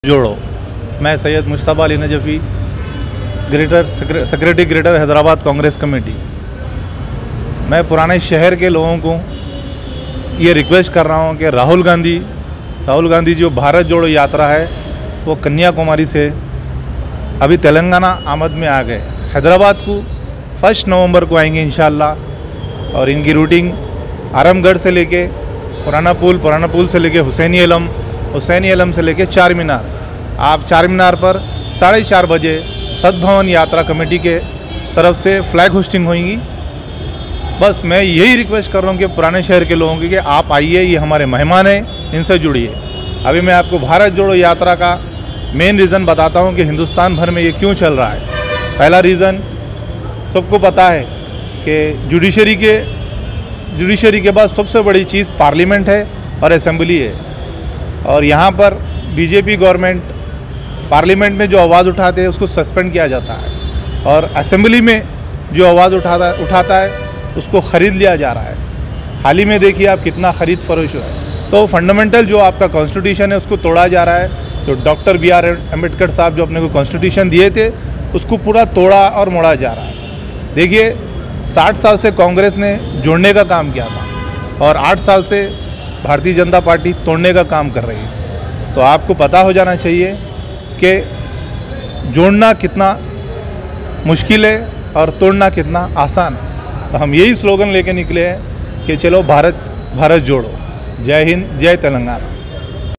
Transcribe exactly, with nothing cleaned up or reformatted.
जोड़ो। मैं Syed Mushtaba Ali Najafi, greater secretary greater Hyderabad Congress committee. मैं पुराने शहर के लोगों को ये रिक्वेस्ट कर रहा हूँ कि राहुल गांधी राहुल गांधी जो भारत जोड़ो यात्रा है वो कन्याकुमारी से अभी तेलंगाना आमद में आ गए। हैदराबाद को फर्स्ट नवंबर को आएंगे इंशाअल्लाह। और इनकी रूटिंग आरामगढ़ से लेके पुराना पुल पुराना पुल से लेके हुसैनी अलम हुसैनी अलम से लेके चार मीनार। आप चार मीनार पर साढ़े चार बजे सद्भवन यात्रा कमेटी के तरफ से फ्लैग होस्टिंग होगी। बस मैं यही रिक्वेस्ट कर रहा हूँ कि पुराने शहर के लोगों की कि आप आइए, ये हमारे मेहमान हैं, इनसे जुड़िए। अभी मैं आपको भारत जोड़ो यात्रा का मेन रीज़न बताता हूँ कि हिंदुस्तान भर में ये क्यों चल रहा है। पहला रीज़न सबको पता है कि जुडिशरी के जुडिशरी के बाद सबसे बड़ी चीज़ पार्लियामेंट है और असेंबली है। और यहाँ पर बीजेपी गवर्नमेंट पार्लियामेंट में जो आवाज़ उठाते हैं उसको सस्पेंड किया जाता है और असेंबली में जो आवाज़ उठाता उठाता है उसको ख़रीद लिया जा रहा है। हाल ही में देखिए आप कितना ख़रीद फरोश है। तो फंडामेंटल जो आपका कॉन्स्टिट्यूशन है उसको तोड़ा जा रहा है। जो डॉक्टर बी आर अम्बेडकर साहब जो अपने को कॉन्स्टिट्यूशन दिए थे उसको पूरा तोड़ा और मोड़ा जा रहा है। देखिए साठ साल से कांग्रेस ने जोड़ने का काम किया था और आठ साल से भारतीय जनता पार्टी तोड़ने का काम कर रही है। तो आपको पता हो जाना चाहिए कि जोड़ना कितना मुश्किल है और तोड़ना कितना आसान है। तो हम यही स्लोगन लेके निकले हैं कि चलो भारत भारत जोड़ो। जय हिंद, जय तेलंगाना।